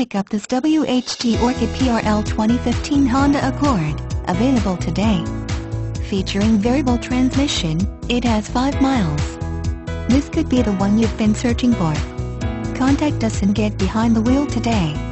pick up this WHT Orchid PRL 2015 Honda Accord, available today. Featuring variable transmission, it has 5 miles. This could be the one you've been searching for. Contact us and get behind the wheel today.